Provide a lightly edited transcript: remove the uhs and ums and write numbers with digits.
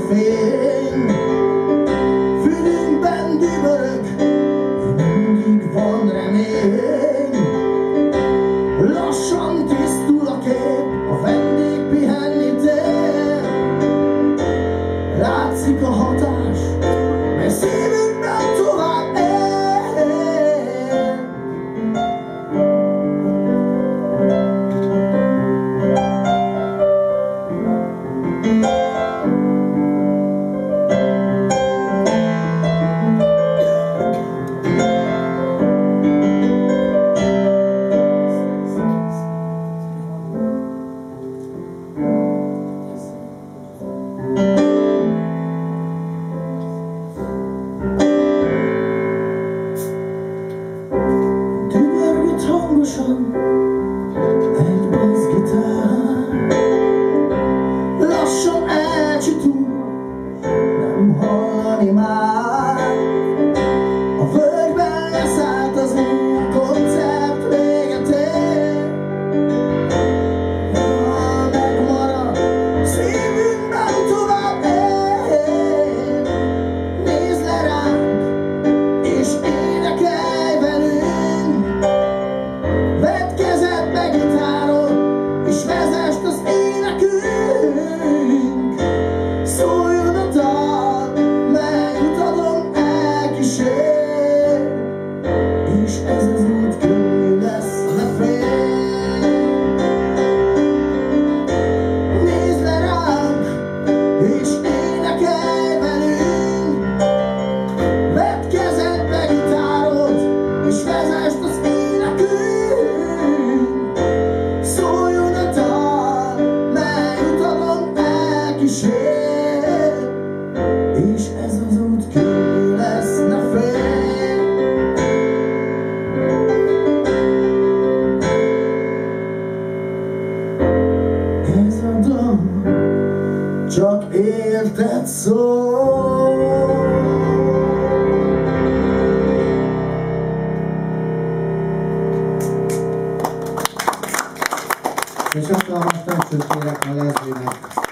fény, fülünkben dübörög, mindig van remény. Lassan tisztul a kép, a vendég pihenni tér. Látszik a hatás, mert szívünkben tovább él. Dübörgött hangosan egy basszgitár, lassan elcsitul, nem hallani már. A völgyben leszállt az új, a koncert véget ér. Ha megmarad, szívünkben tovább él. Nézd le ránk, és énekelj velünk. Vedd kezedbe gitárod, és vezesd az énekünk. Szóljon a dal, mely utadon elkísér, és ez az út könnyű lesz, ne félj. Nézd le ránk, és énekelj velünk. Vedd kezedbe gitárod, és vezesd az énekünk. Szóljon a dal, mely utadon elkísér, és ez az út könnyű lesz, ne félj. Ez a dal csak érted szól. És hatalmas táncsot kérek a Leslie-nek.